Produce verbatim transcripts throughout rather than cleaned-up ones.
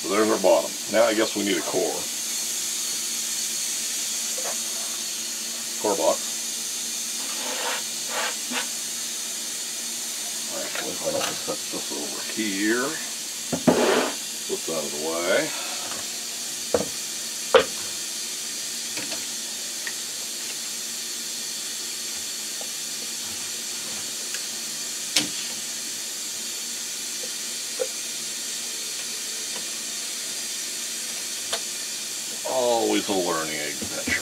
So there's our bottom. Now I guess we need a core. Core box. Actually, why don't we set this over here? Put that out of the way. Always a learning adventure.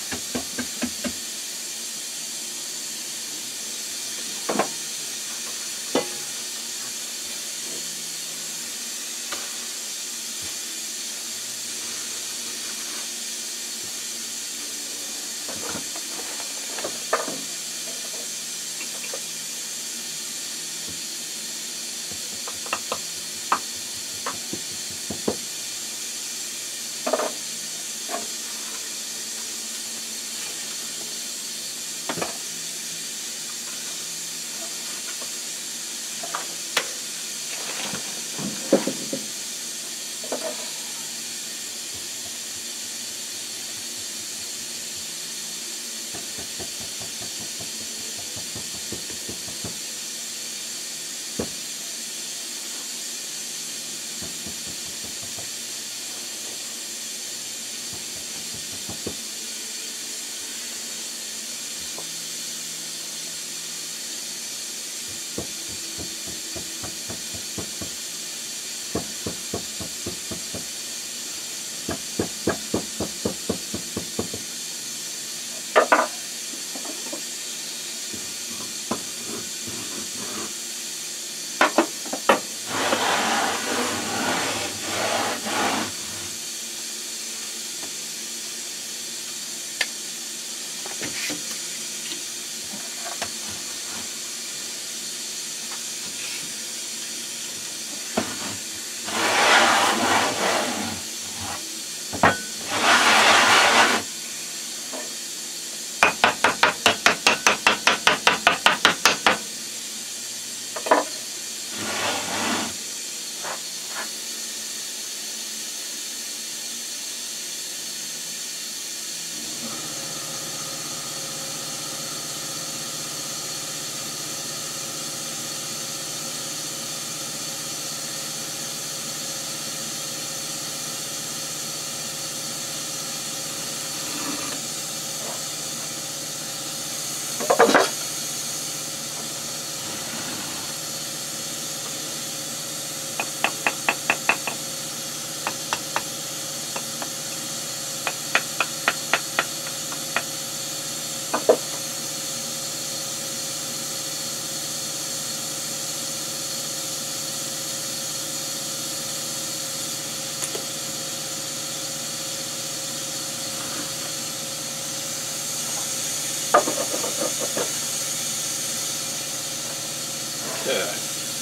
Okay.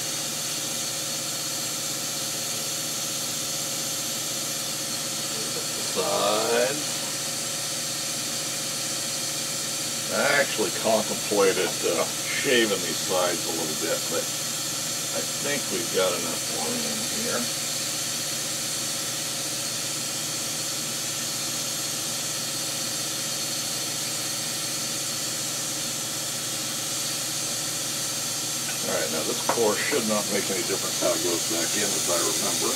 Sides. I actually contemplated uh, shaving these sides a little bit, but I think we've got enough room here. Alright, now this core should not make any difference how it goes back in, as I remember.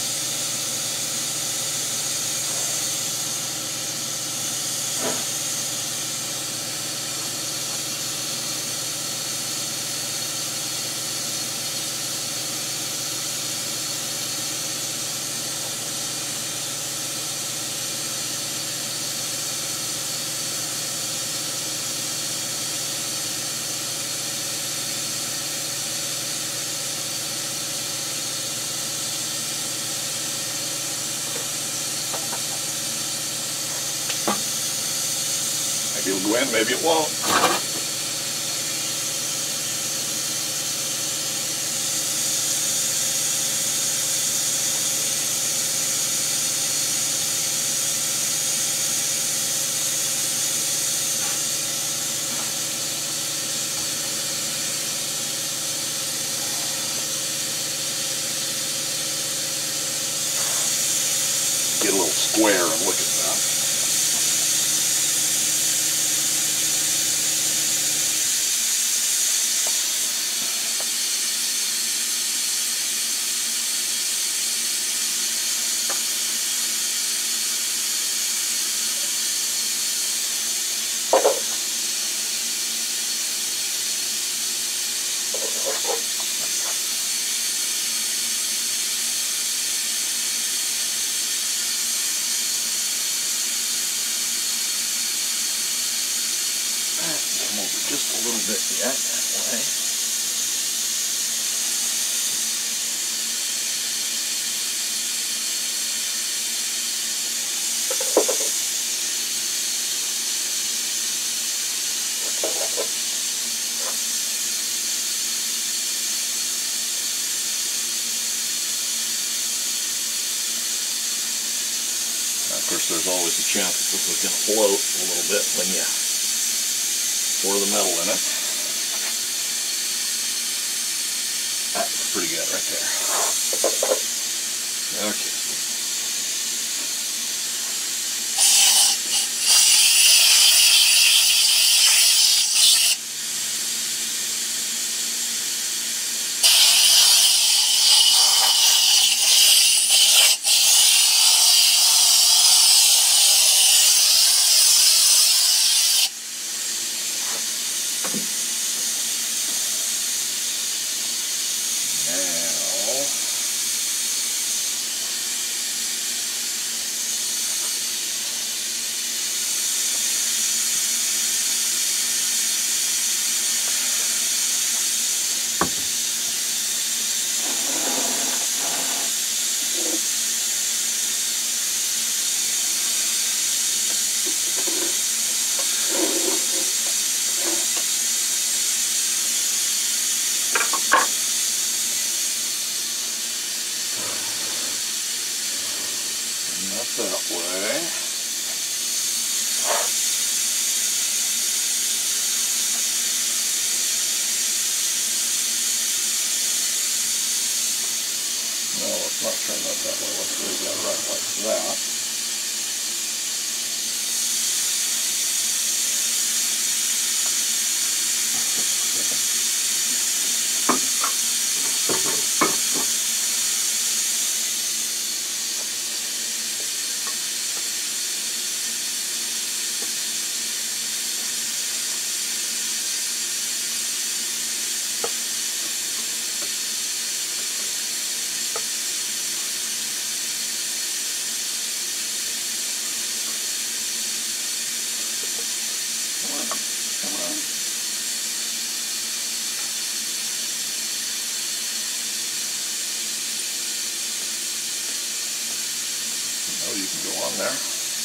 Maybe it'll go in, maybe it won't. get a little square and look at that. Come over just a little bit yet, that way. Now, of course, there's always a chance that this is going to float a little bit when you pour the metal in it. That's pretty good right there. Okay. Not that way. No, let's not turn that that way. Let's leave that right like that. You can go on there.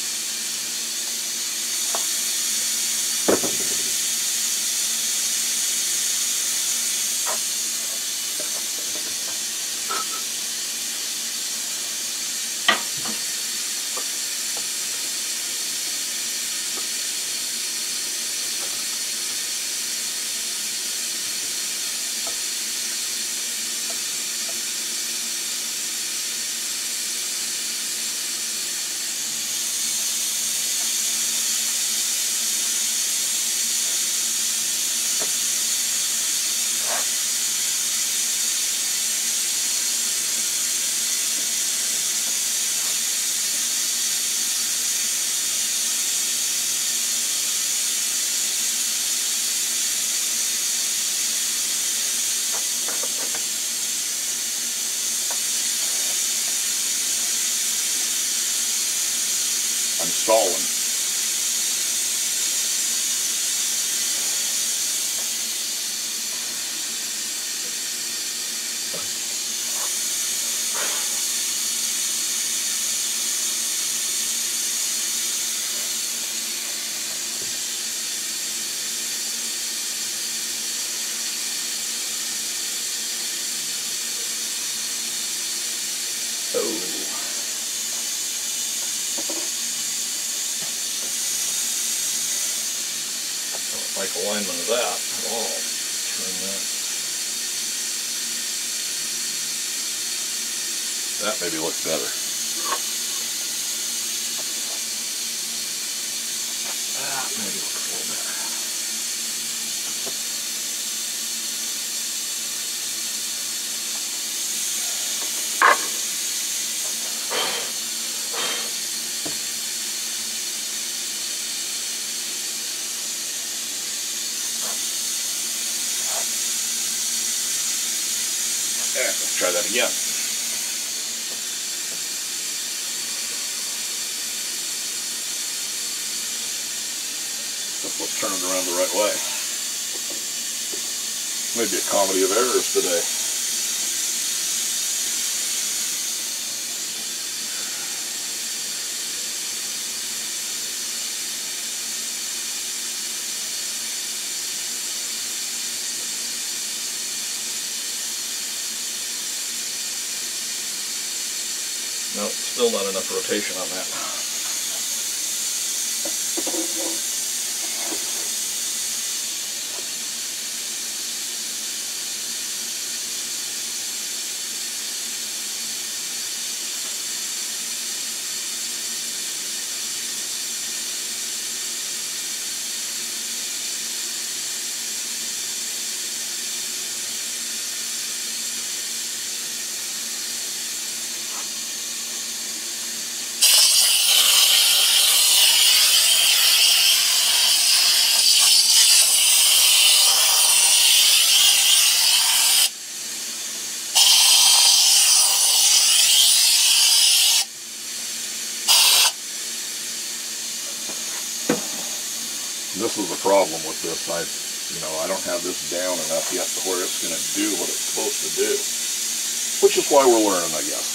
I'm stalling. Oh. Like alignment of that at all. Turn that. That maybe looks better. again. Let's turn it around the right way. Maybe a comedy of errors today. No, still not enough rotation on that. This is the problem with this. I, you know, I don't have this down enough yet to where it's going to do what it's supposed to do, which is why we're learning, I guess.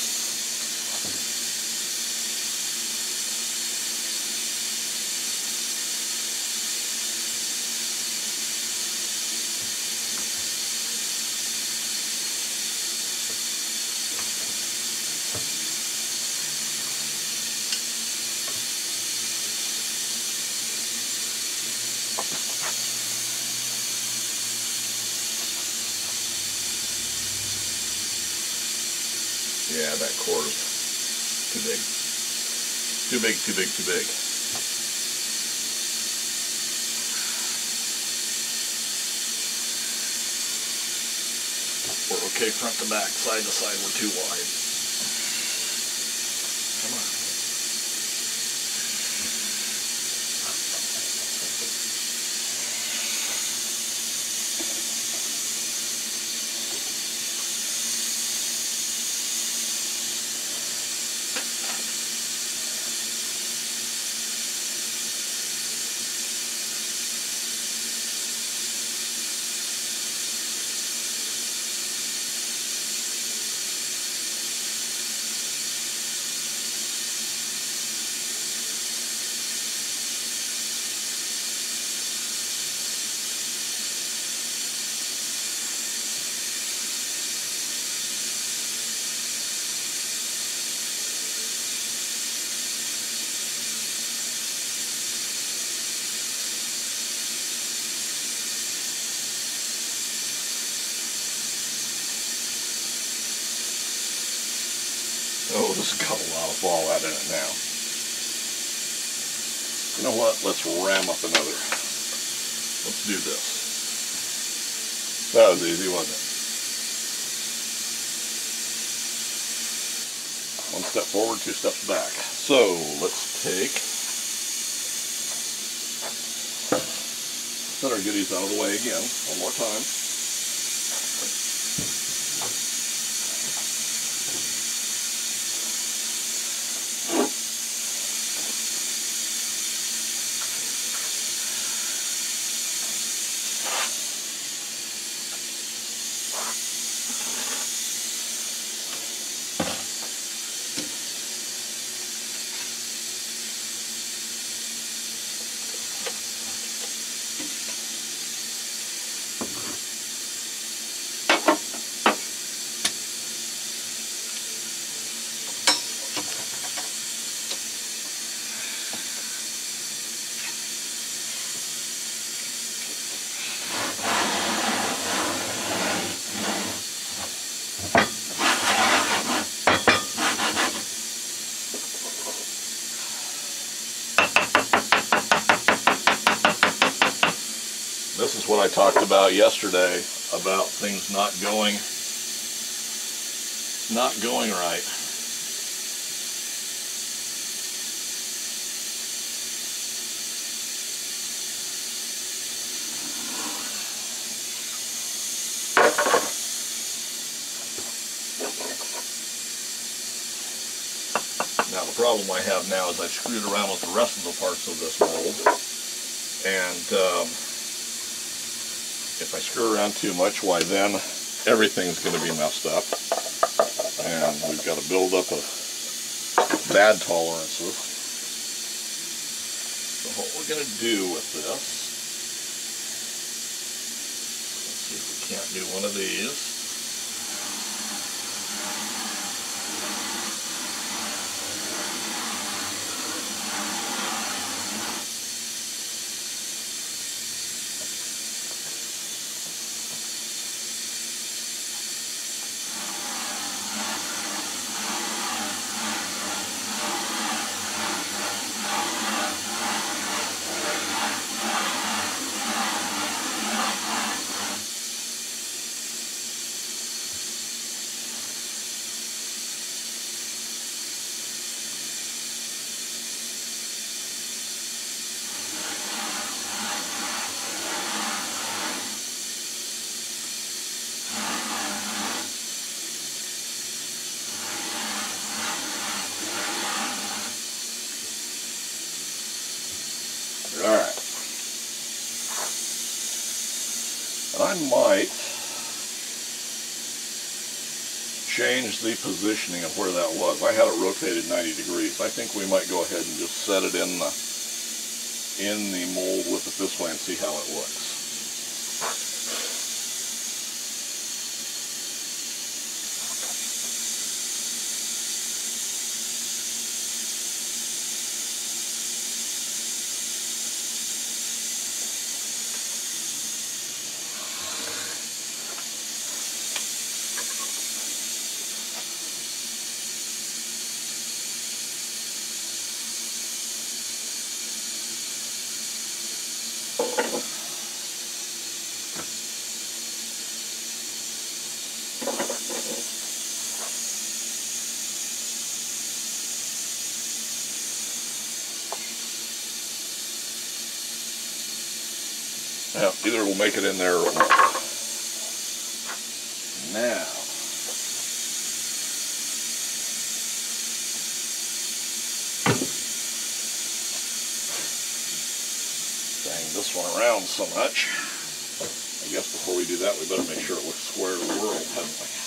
Yeah, that core is too big. Too big, too big, too big. We're okay front to back, side to side, we're too wide. Come on. Oh, this has got a lot of fallout in it now. You know what? Let's ram up another. Let's do this. That was easy, wasn't it? One step forward, two steps back. So let's take, set our goodies out of the way again, one more time. This is what I talked about yesterday, about things not going, not going right. problem I have now is I've screwed around with the rest of the parts of this mold, and um, if I screw around too much, why then everything's going to be messed up, and we've got to build up a bad tolerances. So what we're going to do with this, let's see if we can't do one of these. Alright, and I might change the positioning of where that was. I had it rotated ninety degrees. I think we might go ahead and just set it in the in the mold with it this way and see how it looks. Now, either we'll make it in there or it won't. Now, bang this one around so much. I guess before we do that, we better make sure it looks square to the world, haven't we?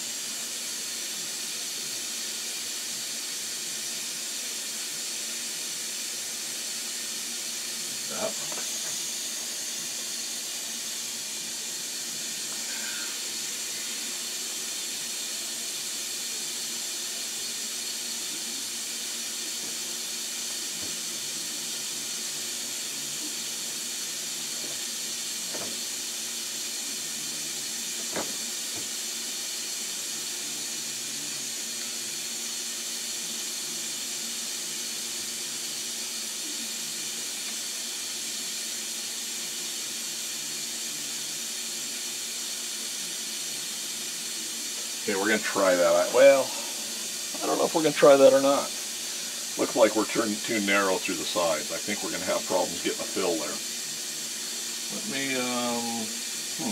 That. Okay, we're going to try that out. Well, I don't know if we're going to try that or not. Looks like we're turning too narrow through the sides. I think we're going to have problems getting a fill there. Let me, um, hmm.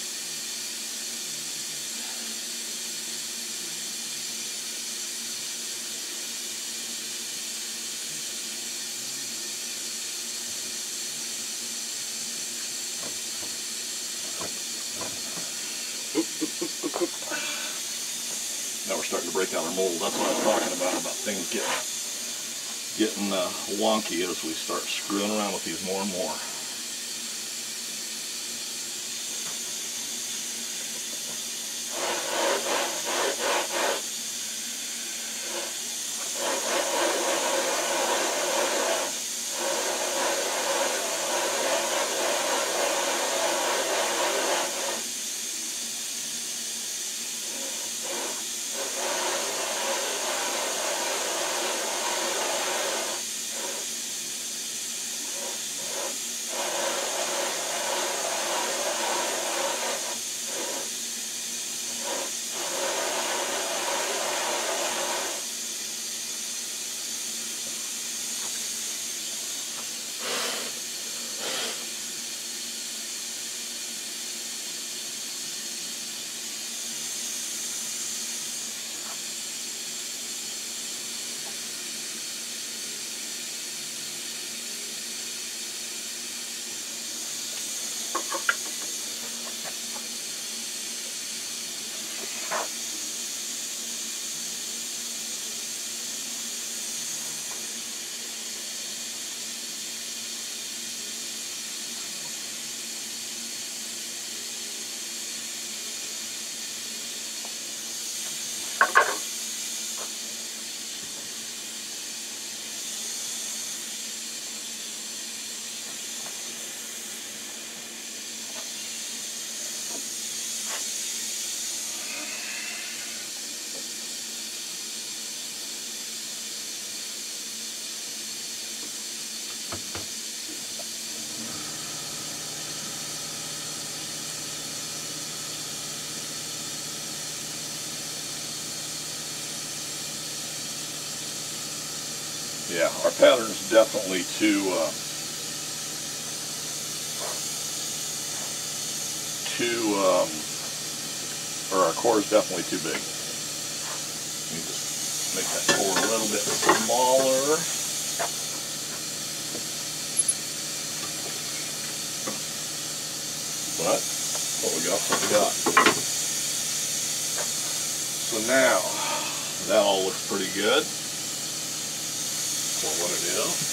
Now we're starting to break out our mold. That's what I was talking about, about things getting getting uh, wonky as we start screwing around with these more and more. Yeah, our pattern's definitely too uh, too um, or our core is definitely too big. Let me just make that core a little bit smaller. But what we got, what we got. So now that all looks pretty good for what it is.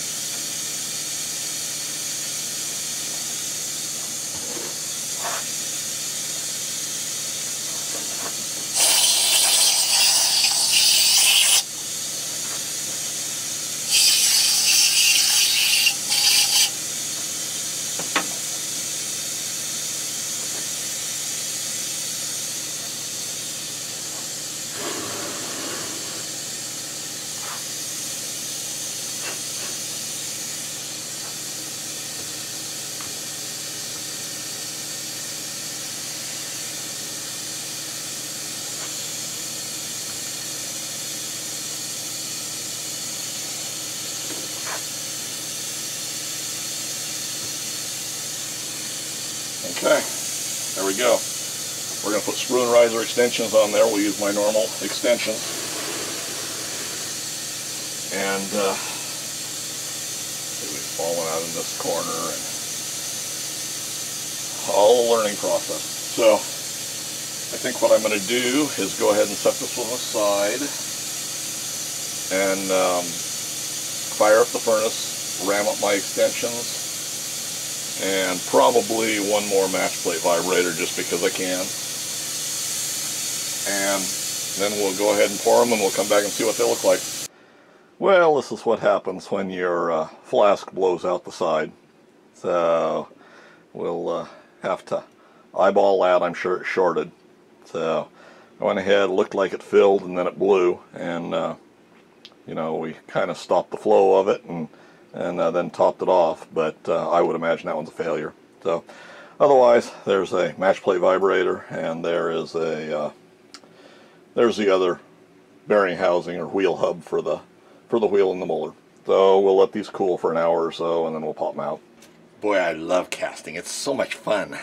Okay, there we go. We're going to put sprue and riser extensions on there. We'll use my normal extensions. And uh, we've fallen out in this corner and all the learning process. So I think what I'm going to do is go ahead and set this one aside and um, fire up the furnace, ram up my extensions, and probably one more match plate vibrator just because I can. And then we'll go ahead and pour them and we'll come back and see what they look like. Well, this is what happens when your uh, flask blows out the side. So we'll uh, have to eyeball that. I'm sure it's shorted. So I went ahead, looked like it filled, and then it blew. And, uh, you know, we kind of stopped the flow of it and and uh, then topped it off, but uh, I would imagine that one's a failure. So otherwise, there's a match plate vibrator, and there is a uh, there's the other bearing housing or wheel hub for the for the wheel and the muller. So we'll let these cool for an hour or so, and then we'll pop them out. Boy, I love casting. It's so much fun.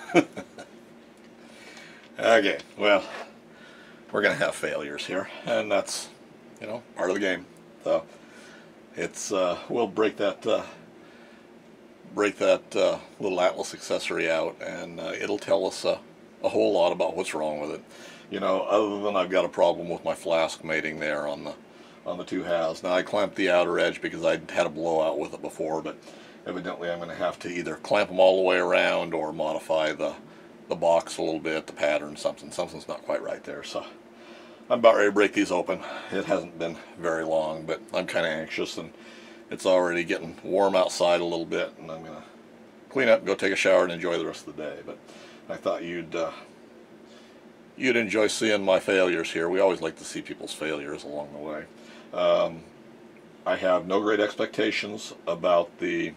Okay, well, we're gonna have failures here, and that's, you know, part of the game. So it's uh, we'll break that uh, break that uh, little Atlas accessory out, and uh, it'll tell us uh, a whole lot about what's wrong with it. You know, other than I've got a problem with my flask mating there on the on the two halves. Now I clamped the outer edge because I'd had a blowout with it before, but evidently I'm going to have to either clamp them all the way around or modify the the box a little bit, the pattern, something. Something's not quite right there. So I'm about ready to break these open. It hasn't been very long, but I'm kind of anxious, and it's already getting warm outside a little bit, and I'm going to clean up, go take a shower, and enjoy the rest of the day. But I thought you'd uh, you'd enjoy seeing my failures here. We always like to see people's failures along the way. Um, I have no great expectations about the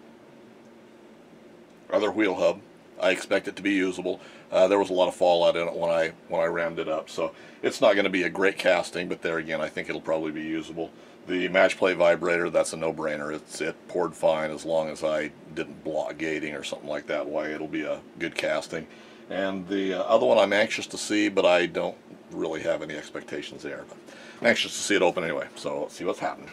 other wheel hub. I expect it to be usable. Uh, there was a lot of fallout in it when I when I rammed it up, so it's not going to be a great casting, but there again, I think it'll probably be usable. The match plate vibrator, that's a no-brainer. It's it poured fine as long as I didn't block gating or something like that. Why, it'll be a good casting. And the uh, other one I'm anxious to see, but I don't really have any expectations there. But I'm anxious to see it open anyway, so let's see what's happening.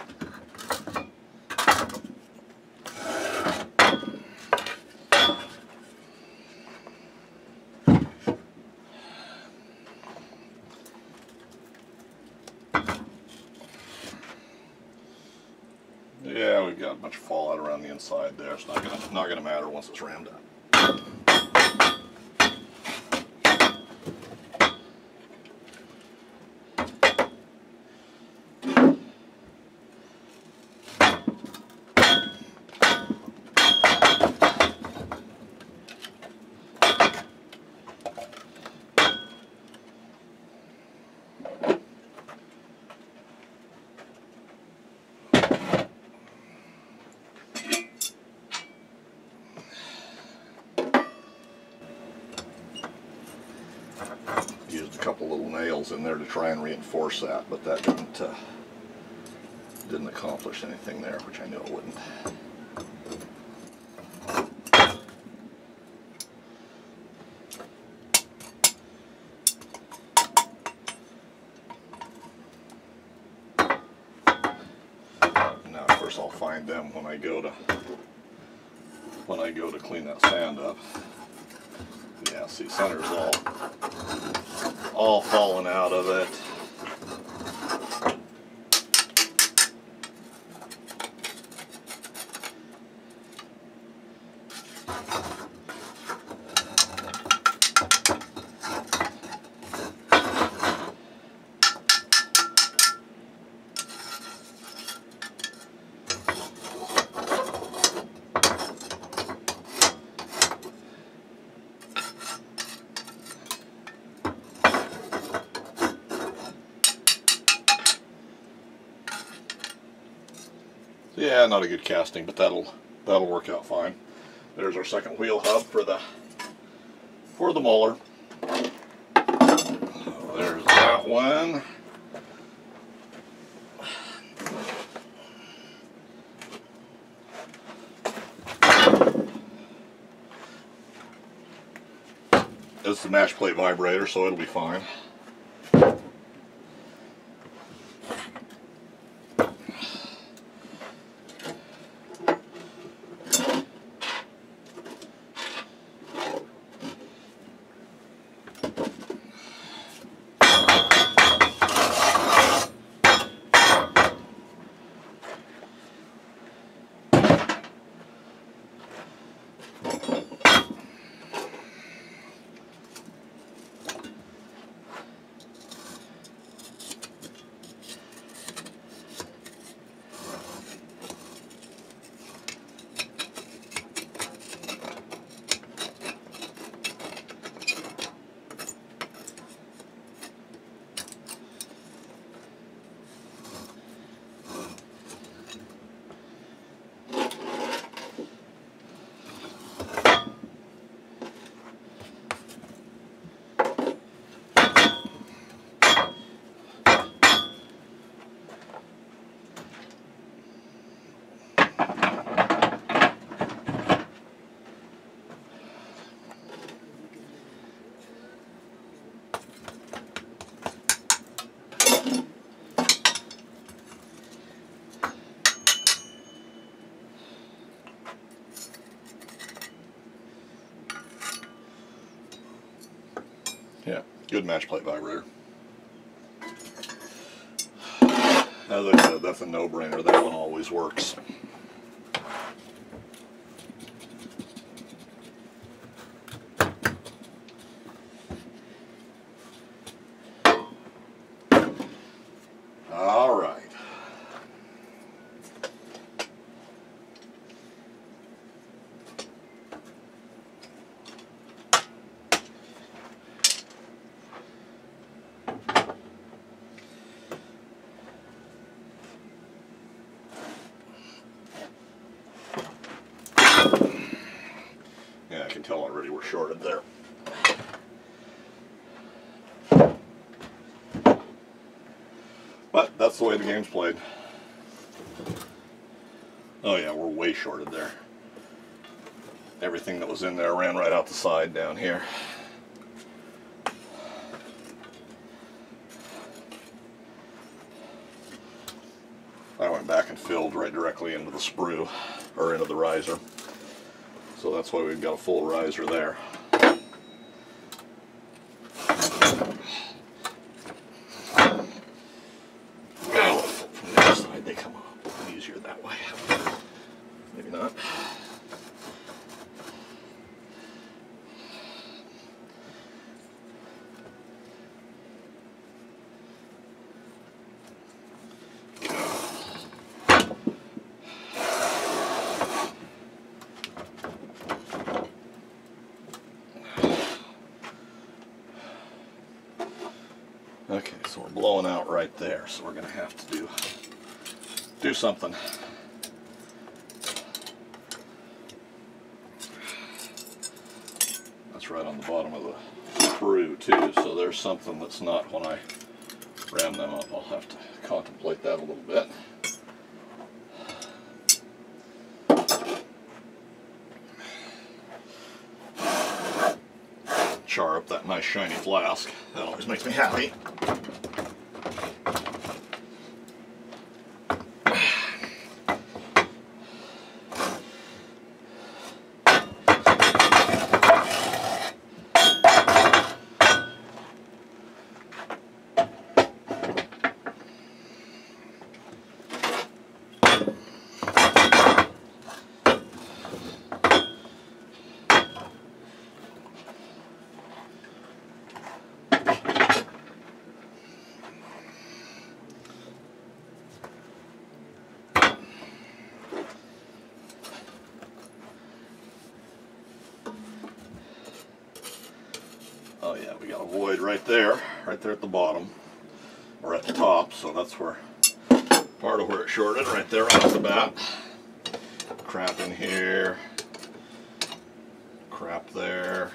Yeah, we've got a bunch of fallout around the inside there. It's not gonna not gonna matter once it's rammed up. Used a couple little nails in there to try and reinforce that, but that didn't uh, Didn't accomplish anything there, which I knew it wouldn't. Now, of course, I'll find them when I go to when I go to clean that sand up. Yeah, see, center's all all falling out of it. Yeah, not a good casting, but that'll that'll work out fine. There's our second wheel hub for the for the muller. So there's that one. It's the match plate vibrator, so it'll be fine. Yeah, good match plate vibrator. As I said, that's a no-brainer. That one always works. All right. Yeah, I can tell already we're shorted there. But that's the way the game's played. Oh yeah, we're way shorted there. Everything that was in there ran right out the side down here. I went back and filled right directly into the sprue, or into the riser. So that's why we've got a full riser there. Oh, from the other side they come up easier that way. Maybe not. Okay, so we're blowing out right there, so we're going to have to do do something. That's right on the bottom of the sprue too, so there's something that's not when I ram them up. I'll have to contemplate that a little bit. char up that nice shiny flask. That always makes me happy. Oh yeah, we got a void right there, right there at the bottom, or at the top, so that's where, part of where it shorted, right there right off the bat. Crap in here, crap there.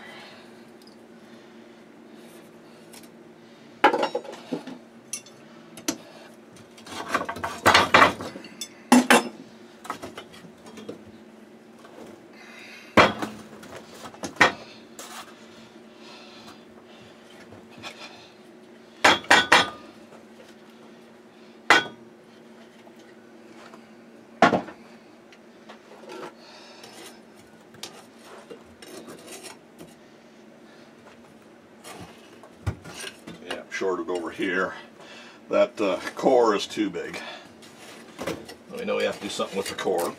Shorted over here. That uh, core is too big. We know we have to do something with the core.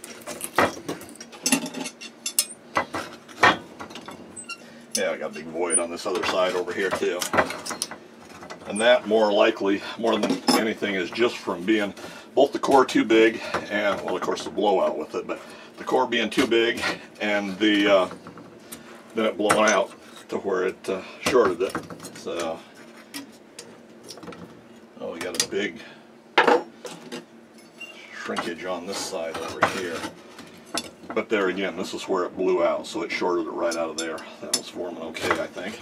Yeah, I got a big void on this other side over here too. And that more likely, more than anything, is just from being both the core too big and, well, of course the blowout with it, but the core being too big and the uh, then it blowing out to where it uh, shorted it. So. Oh, we got a big shrinkage on this side over here. But there again, this is where it blew out, so it shorted it right out of there. That was forming okay, I think.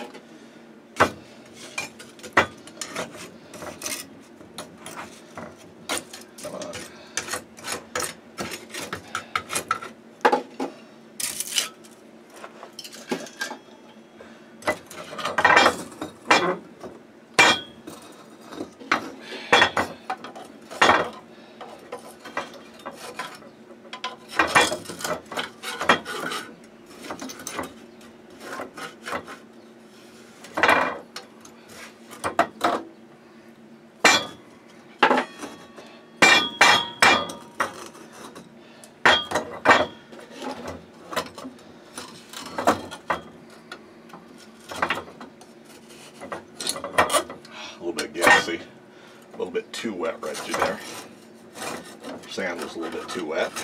Come on. A little bit gassy, a little bit too wet right through there. Sand was a little bit too wet.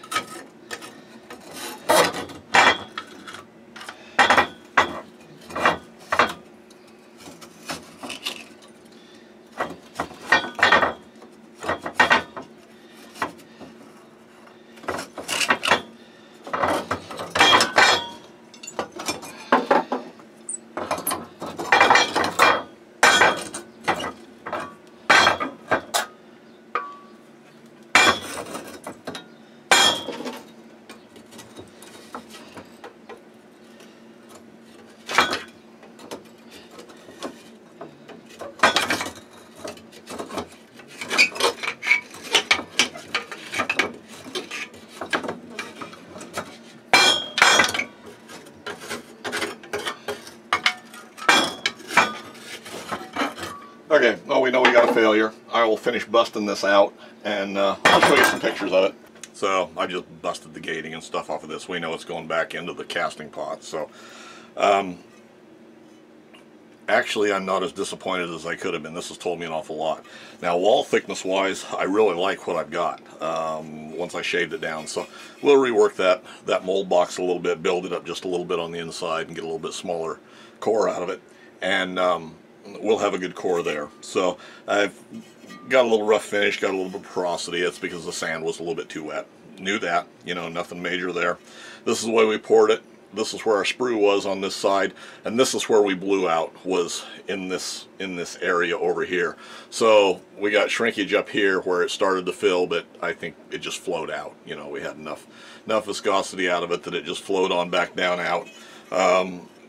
Okay, well, we know we got a failure. I will finish busting this out, and uh, I'll show you some pictures of it. So I just busted the gating and stuff off of this. We know it's going back into the casting pot. So um, actually, I'm not as disappointed as I could have been. This has told me an awful lot. Now, wall thickness wise, I really like what I've got um, once I shaved it down. So we'll rework that, that mold box a little bit, build it up just a little bit on the inside and get a little bit smaller core out of it. And um, we'll have a good core there. So I've got a little rough finish, got a little bit of porosity. It's because the sand was a little bit too wet. Knew that, you know, nothing major there. This is the way we poured it. This is where our sprue was on this side, and this is where we blew out, was in this in this area over here. So we got shrinkage up here where it started to fill, but I think it just flowed out. You know, we had enough enough viscosity out of it that it just flowed on back down out. Um,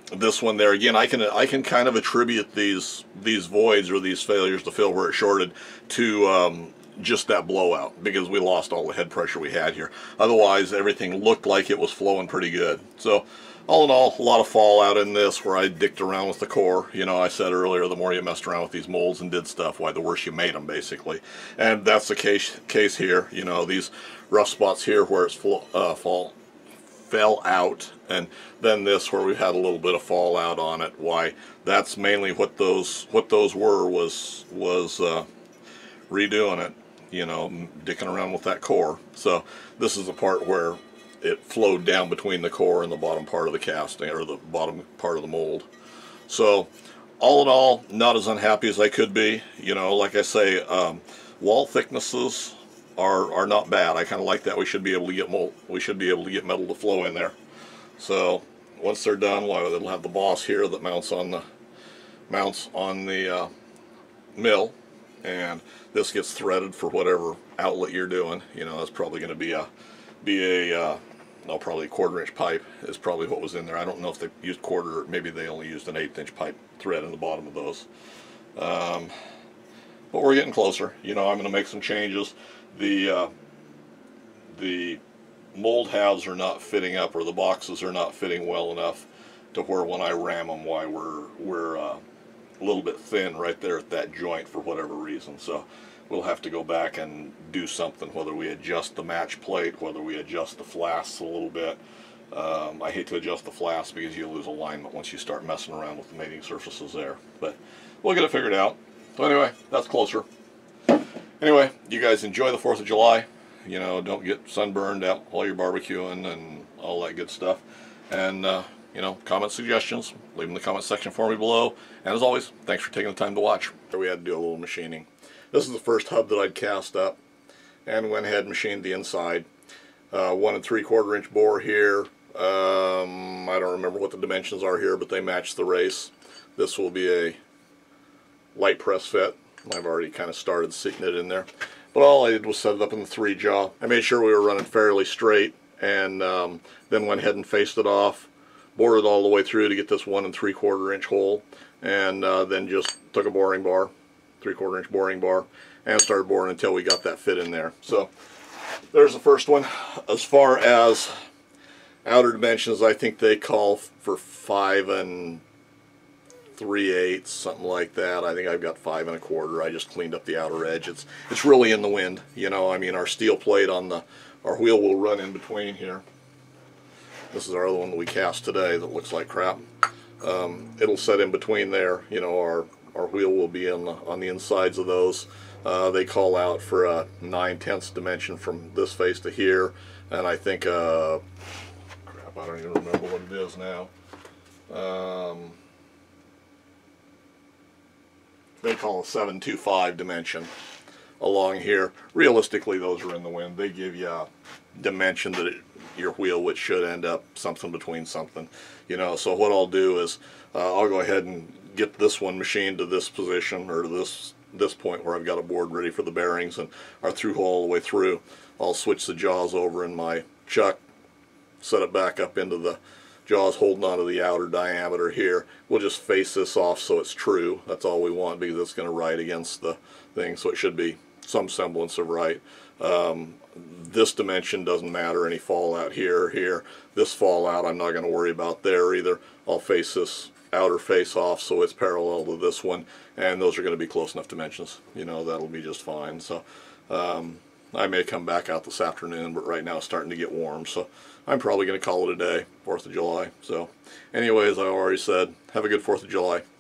this one there, again, I can I can kind of attribute these these voids or these failures to fill where it shorted to um, just that blowout, because we lost all the head pressure we had here. Otherwise, everything looked like it was flowing pretty good. So all in all, a lot of fallout in this where I dicked around with the core. You know, I said earlier, the more you messed around with these molds and did stuff, why, the worse you made them, basically. And that's the case case here. You know, these rough spots here where it's uh, fall fell out, and then this where we had a little bit of fallout on it. Why, that's mainly what those what those were was was uh, redoing it. You know, dicking around with that core. So this is the part where it flowed down between the core and the bottom part of the casting, or the bottom part of the mold. So all in all, not as unhappy as I could be. You know, like I say, um, wall thicknesses are are not bad. I kind of like that. We should be able to get mold, we should be able to get metal to flow in there. So once they're done, well, they'll have the boss here that mounts on the mounts on the uh, mill, and this gets threaded for whatever outlet you're doing. You know, that's probably going to be a be a uh, no, probably a quarter inch pipe is probably what was in there. I don't know if they used quarter, or maybe they only used an eighth inch pipe thread in the bottom of those. Um, but we're getting closer. You know, I'm going to make some changes. The uh, the mold halves are not fitting up, or the boxes are not fitting well enough to where when I ram them, why we're we're uh, a little bit thin right there at that joint for whatever reason. So we'll have to go back and do something, whether we adjust the match plate, whether we adjust the flasks a little bit. Um, I hate to adjust the flasks because you lose alignment once you start messing around with the mating surfaces there. But we'll get it figured out. So anyway, that's closer. Anyway, you guys enjoy the fourth of July. You know, don't get sunburned out while you're barbecuing and all that good stuff. And, uh, you know, comment suggestions, leave them in the comment section for me below. And as always, thanks for taking the time to watch. We had to do a little machining. This is the first hub that I'd cast up, and went ahead and machined the inside. Uh, one and three quarter inch bore here. Um, I don't remember what the dimensions are here, but they match the race. This will be a light press fit. I've already kind of started seating it in there. But all I did was set it up in the three jaw. I made sure we were running fairly straight, and um, then went ahead and faced it off, bored it all the way through to get this one and three quarter inch hole, and uh, then just took a boring bar, three quarter inch boring bar, and started boring until we got that fit in there. So there's the first one. As far as outer dimensions, I think they call for five and three eighths, something like that. I think I've got five and a quarter. I just cleaned up the outer edge. It's it's really in the wind, you know. I mean, our steel plate on the our wheel will run in between here. This is our other one that we cast today that looks like crap. Um, it'll set in between there. You know, our our wheel will be in the, on the insides of those. Uh, they call out for a nine tenths dimension from this face to here, and I think uh, crap, I don't even remember what it is now. Um, they call a seven two five dimension along here. Realistically, those are in the wind. They give you a dimension that it, your wheel, which should end up something between something, you know. So what I'll do is uh, I'll go ahead and get this one machined to this position, or to this this point where I've got a board ready for the bearings and our through hole all the way through. I'll switch the jaws over in my chuck, set it back up into the jaws holding onto the outer diameter here. We'll just face this off so it's true. That's all we want, because it's going to ride against the thing, so it should be some semblance of right. Um, this dimension doesn't matter, any fallout here or here. This fallout I'm not going to worry about there either. I'll face this outer face off so it's parallel to this one, and those are going to be close enough dimensions. You know, that'll be just fine. So um, I may come back out this afternoon, but right now it's starting to get warm, so I'm probably going to call it a day, fourth of July. So anyways, I already said, have a good fourth of July.